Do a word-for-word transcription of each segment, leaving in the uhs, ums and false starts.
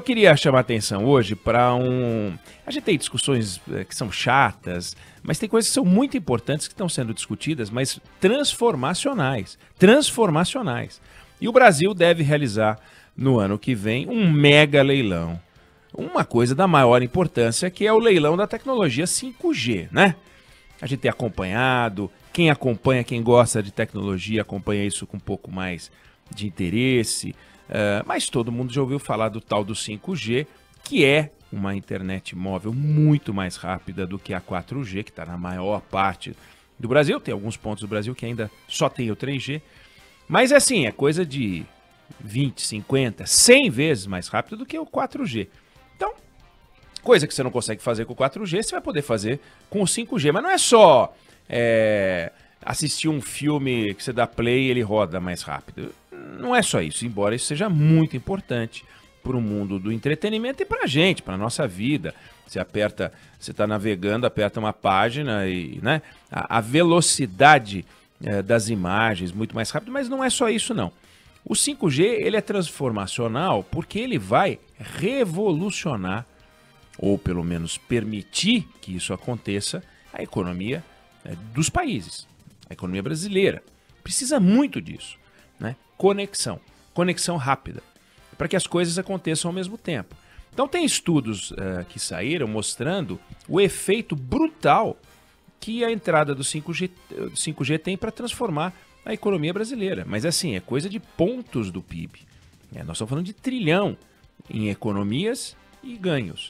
queria chamar a atenção hoje para um... A gente tem discussões que são chatas, mas tem coisas que são muito importantes que estão sendo discutidas, mas transformacionais. Transformacionais. E o Brasil deve realizar no ano que vem um mega leilão. Uma coisa da maior importância, que é o leilão da tecnologia cinco G, né? A gente tem acompanhado, quem acompanha, quem gosta de tecnologia, acompanha isso com um pouco mais de interesse, uh, mas todo mundo já ouviu falar do tal do cinco G, que é uma internet móvel muito mais rápida do que a quatro G, que está na maior parte do Brasil. Tem alguns pontos do Brasil que ainda só tem o três G, mas assim, é coisa de vinte, cinquenta, cem vezes mais rápido do que o quatro G. Então, coisa que você não consegue fazer com o quatro G, você vai poder fazer com o cinco G. Mas não é só é, assistir um filme que você dá play e ele roda mais rápido. Não é só isso, embora isso seja muito importante para o mundo do entretenimento e para a gente, para a nossa vida. Você aperta, você está navegando, aperta uma página e né, a, a velocidade é, das imagens muito mais rápido, mas não é só isso não. O cinco G ele é transformacional porque ele vai revolucionar, ou pelo menos permitir que isso aconteça, a economia é, dos países. A economia brasileira precisa muito disso, né? Conexão, conexão rápida, para que as coisas aconteçam ao mesmo tempo. Então tem estudos uh, que saíram mostrando o efeito brutal que a entrada do cinco G, cinco G tem para transformar a economia brasileira. Mas assim, é coisa de pontos do P I B. É, nós estamos falando de trilhão em economias e ganhos.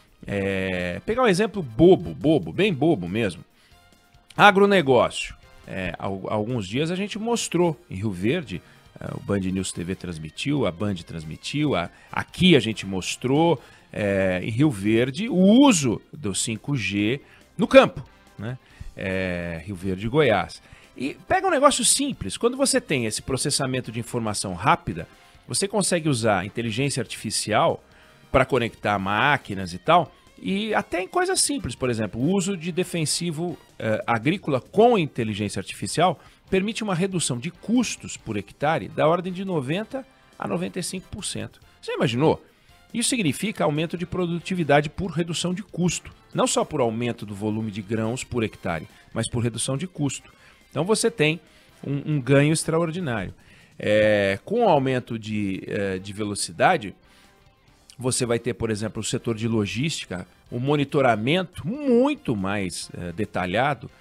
É, pegar um exemplo bobo, bobo, bem bobo mesmo. Agronegócio. É, há alguns dias a gente mostrou em Rio Verde, o Band News T V transmitiu, a Band transmitiu, a, aqui a gente mostrou é, em Rio Verde o uso do cinco G no campo, né? É, Rio Verde e Goiás. E pega um negócio simples, quando você tem esse processamento de informação rápida, você consegue usar inteligência artificial para conectar máquinas e tal, e até em coisas simples, por exemplo, o uso de defensivo eh, agrícola com inteligência artificial permite uma redução de custos por hectare da ordem de noventa a noventa e cinco por cento. Você imaginou? Isso significa aumento de produtividade por redução de custo, não só por aumento do volume de grãos por hectare, mas por redução de custo. Então você tem um, um ganho extraordinário. É, com o aumento de, de velocidade, você vai ter, por exemplo, o setor de logística, um monitoramento muito mais é, detalhado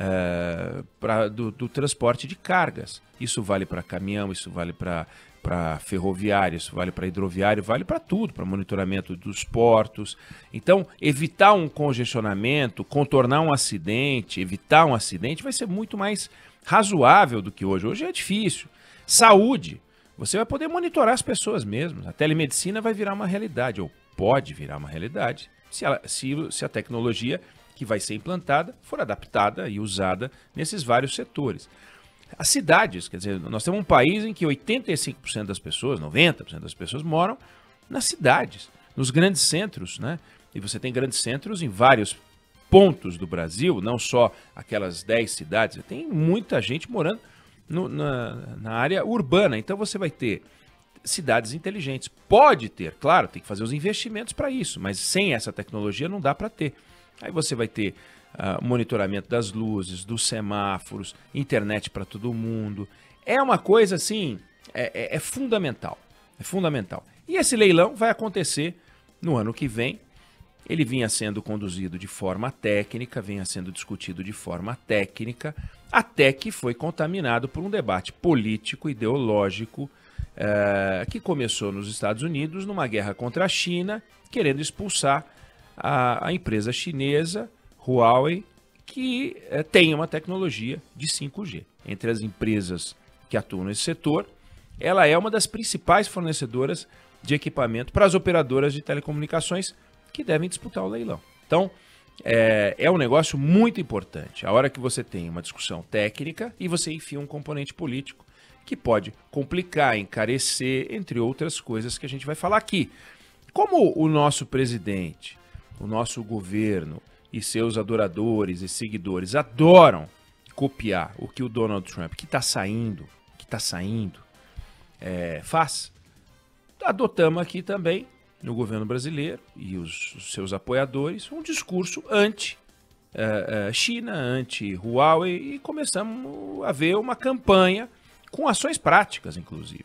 é, pra, do, do transporte de cargas. Isso vale para caminhão, isso vale para para ferroviário, isso vale para hidroviário, vale para tudo, para monitoramento dos portos. Então, evitar um congestionamento, contornar um acidente, evitar um acidente vai ser muito mais razoável do que hoje. Hoje é difícil. Saúde, você vai poder monitorar as pessoas mesmo. A telemedicina vai virar uma realidade, ou pode virar uma realidade, se, ela, se, se a tecnologia que vai ser implantada for adaptada e usada nesses vários setores. As cidades, quer dizer, nós temos um país em que oitenta e cinco por cento das pessoas, noventa por cento das pessoas moram nas cidades, nos grandes centros, né? E você tem grandes centros em vários pontos do Brasil, não só aquelas dez cidades, tem muita gente morando no, na, na área urbana. Então você vai ter cidades inteligentes. Pode ter, claro, tem que fazer os investimentos para isso, mas sem essa tecnologia não dá para ter. Aí você vai ter Uh, monitoramento das luzes, dos semáforos, internet para todo mundo. É uma coisa assim, é, é, é fundamental, é fundamental. E esse leilão vai acontecer no ano que vem. Ele vinha sendo conduzido de forma técnica, vinha sendo discutido de forma técnica, até que foi contaminado por um debate político, ideológico, uh, que começou nos Estados Unidos, numa guerra contra a China, querendo expulsar a, a empresa chinesa Huawei, que é, tem uma tecnologia de cinco G. Entre as empresas que atuam nesse setor, ela é uma das principais fornecedoras de equipamento para as operadoras de telecomunicações que devem disputar o leilão. Então, é, é um negócio muito importante. A hora que você tem uma discussão técnica e você enfia um componente político que pode complicar, encarecer, entre outras coisas que a gente vai falar aqui. Como o nosso presidente, o nosso governo, e seus adoradores e seguidores adoram copiar o que o Donald Trump, que está saindo, que está saindo, é, faz. Adotamos aqui também no governo brasileiro e os, os seus apoiadores um discurso anti-China, uh, uh, anti-Huawei, e começamos a ver uma campanha com ações práticas, inclusive.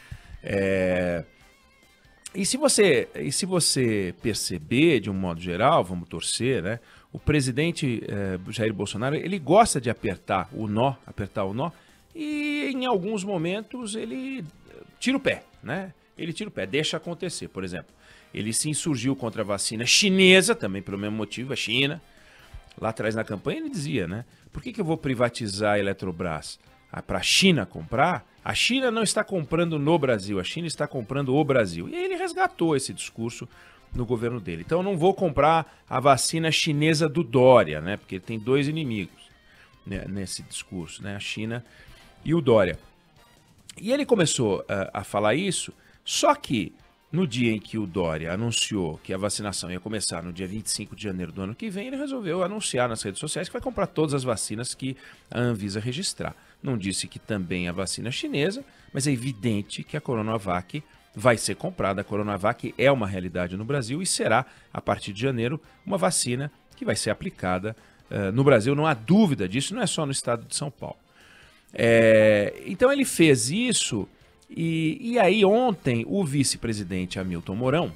É... E se você, e se você perceber, de um modo geral, vamos torcer, né? O presidente eh, Jair Bolsonaro, ele gosta de apertar o nó, apertar o nó, e em alguns momentos ele tira o pé, né? Ele tira o pé, deixa acontecer. Por exemplo, ele se insurgiu contra a vacina chinesa, também pelo mesmo motivo, a China. Lá atrás na campanha ele dizia, né? Por que que eu vou privatizar a Eletrobras? Ah, para a China comprar? A China não está comprando no Brasil, a China está comprando o Brasil. E aí ele resgatou esse discurso no governo dele. Então eu não vou comprar a vacina chinesa do Dória, né? Porque ele tem dois inimigos, né, nesse discurso, né? A China e o Dória. E ele começou uh, a falar isso, só que no dia em que o Dória anunciou que a vacinação ia começar no dia vinte e cinco de janeiro do ano que vem, ele resolveu anunciar nas redes sociais que vai comprar todas as vacinas que a Anvisa registrar. Não disse que também a vacina chinesa, mas é evidente que a Coronavac vai ser comprada. A Coronavac é uma realidade no Brasil e será, a partir de janeiro, uma vacina que vai ser aplicada uh, no Brasil. Não há dúvida disso, não é só no estado de São Paulo. É, então ele fez isso e, e aí ontem o vice-presidente Hamilton Mourão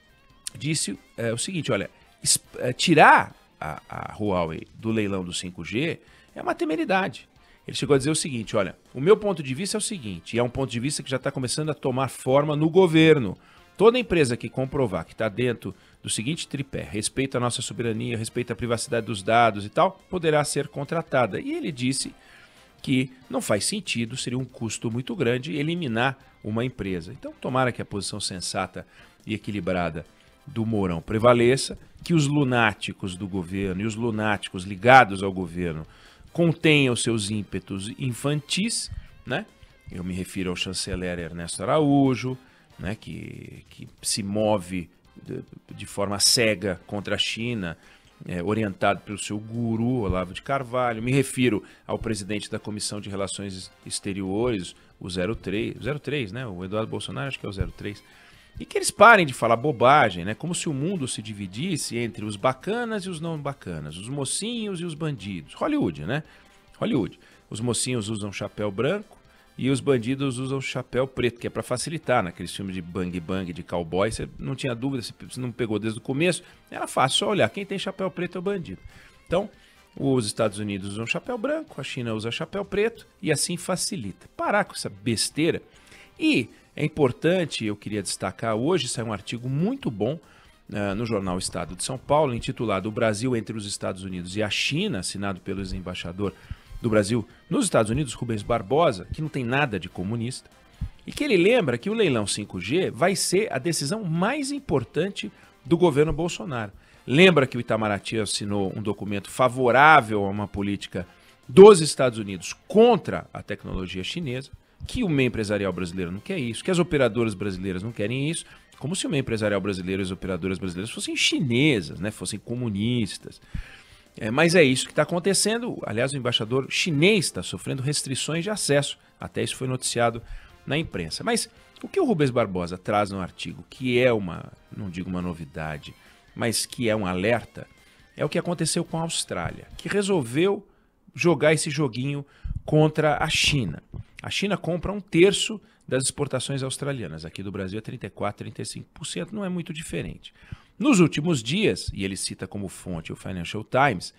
disse é, o seguinte, olha, é, tirar a, a Huawei do leilão do cinco G é uma temeridade. Ele chegou a dizer o seguinte, olha, o meu ponto de vista é o seguinte, e é um ponto de vista que já está começando a tomar forma no governo. Toda empresa que comprovar que está dentro do seguinte tripé, respeito à nossa soberania, respeito à privacidade dos dados e tal, poderá ser contratada. E ele disse que não faz sentido, seria um custo muito grande eliminar uma empresa. Então, tomara que a posição sensata e equilibrada do Mourão prevaleça, que os lunáticos do governo e os lunáticos ligados ao governo contenham seus ímpetos infantis, né? Eu me refiro ao chanceler Ernesto Araújo, né? que, que se move de, de forma cega contra a China, É, orientado pelo seu guru, Olavo de Carvalho. Me refiro ao presidente da Comissão de Relações Exteriores, o zero três, zero três, né? O Eduardo Bolsonaro, acho que é o zero três. E que eles parem de falar bobagem, né? Como se o mundo se dividisse entre os bacanas e os não bacanas, os mocinhos e os bandidos. Hollywood, né? Hollywood. Os mocinhos usam chapéu branco e os bandidos usam chapéu preto, que é para facilitar naqueles filmes de bang bang, de cowboy. Você não tinha dúvida, você não pegou desde o começo. Era fácil, só olhar. Quem tem chapéu preto é o bandido. Então, os Estados Unidos usam chapéu branco, a China usa chapéu preto e assim facilita. Parar com essa besteira. E é importante, eu queria destacar, hoje saiu um artigo muito bom uh, no jornal Estado de São Paulo, intitulado O Brasil entre os Estados Unidos e a China, assinado pelo ex-embaixador do Brasil nos Estados Unidos, Rubens Barbosa, que não tem nada de comunista, e que ele lembra que o leilão cinco G vai ser a decisão mais importante do governo Bolsonaro. Lembra que o Itamaraty assinou um documento favorável a uma política dos Estados Unidos contra a tecnologia chinesa, que o meio empresarial brasileiro não quer isso, que as operadoras brasileiras não querem isso, como se o meio empresarial brasileiro e as operadoras brasileiras fossem chinesas, né, fossem comunistas. É, mas é isso que está acontecendo. Aliás, o embaixador chinês está sofrendo restrições de acesso. Até isso foi noticiado na imprensa. Mas o que o Rubens Barbosa traz no artigo, que é uma, não digo uma novidade, mas que é um alerta, é o que aconteceu com a Austrália, que resolveu jogar esse joguinho contra a China. A China compra um terço das exportações australianas. Aqui do Brasil é trinta e quatro, trinta e cinco por cento, não é muito diferente. Nos últimos dias, e ele cita como fonte o Financial Times,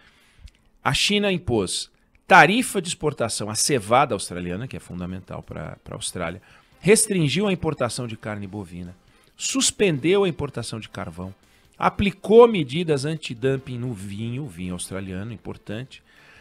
a China impôs tarifa de exportação à cevada australiana, que é fundamental para a Austrália, restringiu a importação de carne bovina, suspendeu a importação de carvão, aplicou medidas antidumping no vinho, vinho australiano, importante.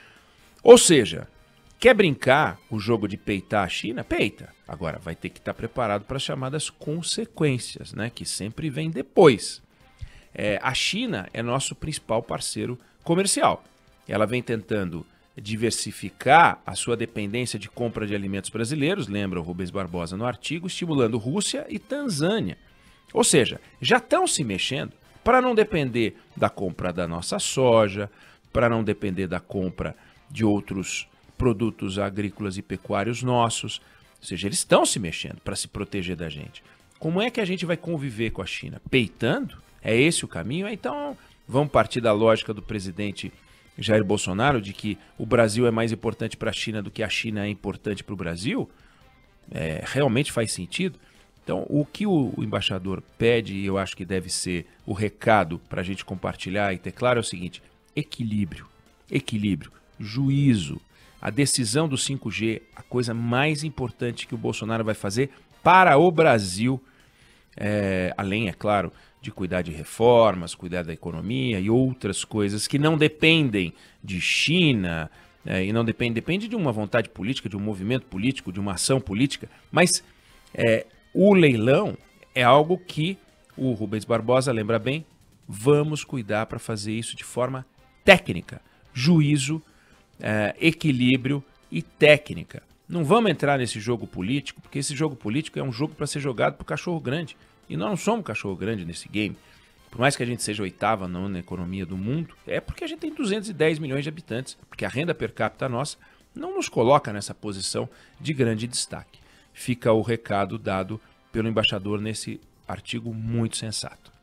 Ou seja, quer brincar o jogo de peitar a China? Peita. Agora, vai ter que estar preparado para as chamadas consequências, né, que sempre vem depois. É, a China é nosso principal parceiro comercial. Ela vem tentando diversificar a sua dependência de compra de alimentos brasileiros, lembra o Rubens Barbosa no artigo, estimulando Rússia e Tanzânia. Ou seja, já estão se mexendo para não depender da compra da nossa soja, para não depender da compra de outros produtos agrícolas e pecuários nossos. Ou seja, eles estão se mexendo para se proteger da gente. Como é que a gente vai conviver com a China? Peitando? É esse o caminho? Então, vamos partir da lógica do presidente Jair Bolsonaro de que o Brasil é mais importante para a China do que a China é importante para o Brasil? É, realmente faz sentido? Então, o que o embaixador pede, e eu acho que deve ser o recado para a gente compartilhar e ter claro, é o seguinte: equilíbrio, equilíbrio, juízo. A decisão do cinco G, a coisa mais importante que o Bolsonaro vai fazer para o Brasil, é, além, é claro, de cuidar de reformas, cuidar da economia e outras coisas que não dependem de China, é, e não depende, depende de uma vontade política, de um movimento político, de uma ação política, mas é, o leilão é algo que o Rubens Barbosa lembra bem, vamos cuidar para fazer isso de forma técnica, juízo, é, equilíbrio e técnica. Não vamos entrar nesse jogo político, porque esse jogo político é um jogo para ser jogado para o cachorro grande. E nós não somos cachorro grande nesse game. Por mais que a gente seja oitava não, na economia do mundo, é porque a gente tem duzentos e dez milhões de habitantes. Porque a renda per capita nossa não nos coloca nessa posição de grande destaque. Fica o recado dado pelo embaixador nesse artigo muito sensato.